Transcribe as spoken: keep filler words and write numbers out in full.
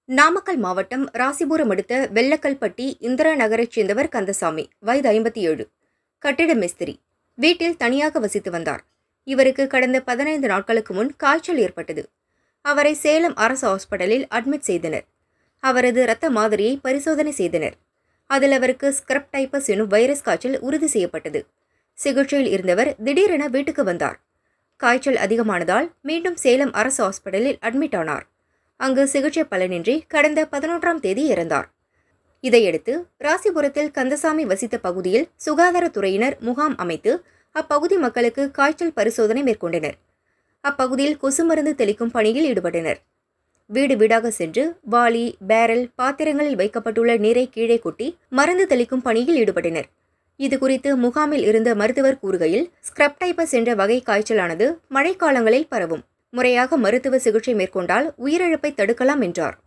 நாமக்கல் மாவட்டம் ராசிபுரம் அடுத்த வெள்ளக்கல்பட்டி இந்திரா நகரைச் சேர்ந்தவர் கந்தசாமி, வயது ஐம்பத்தி ஏழு, கட்டிட மேஸ்திரி. வீட்டில் தனியாக வசித்து வந்தார். இவருக்கு கடந்த பதினைந்து நாட்களுக்கு முன் காய்ச்சல் ஏற்பட்டது. அவரை சேலம் அரசு ஹாஸ்பிட்டலில் அட்மிட் செய்தனர். அவரது இரத்த மாதிரியை பரிசோதனை செய்தனர். அதில் அவருக்கு ஸ்கிரப் டைபஸ் எனும் வைரஸ் காய்ச்சல் உறுதி செய்யப்பட்டது. சிகிச்சையில் இருந்தவர் திடீரென வீட்டுக்கு வந்தார். காய்ச்சல் அதிகமானதால் மீண்டும் சேலம் அரசு ஹாஸ்பிட்டலில் அட்மிட் ஆனார். அங்கு சிகிச்சை பலனின்றி கடந்த பதினொன்றாம் தேதி இறந்தார். இதையடுத்து ராசிபுரத்தில் கந்தசாமி வசித்த பகுதியில் சுகாதாரத்துறையினர் முகாம் அமைத்து அப்பகுதி மக்களுக்கு காய்ச்சல் பரிசோதனை மேற்கொண்டனர். அப்பகுதியில் கொசு மருந்து தெளிக்கும் பணியில் ஈடுபட்டனர். வீடு வீடாக சென்று வாளி, பேரல், பாத்திரங்களில் வைக்கப்பட்டுள்ள நீரை கீழே கொட்டி மருந்து தெளிக்கும் பணியில் ஈடுபட்டனர். இதுகுறித்து முகாமில் இருந்த மருத்துவர் கூறுகையில், ஸ்கிரப் டைபஸ் என்ற வகை காய்ச்சலானது மழைக்காலங்களில் பரவும். முறையாக மருத்துவ சிகிச்சை மேற்கொண்டால் உயிரிழப்பை தடுக்கலாம் என்றார்.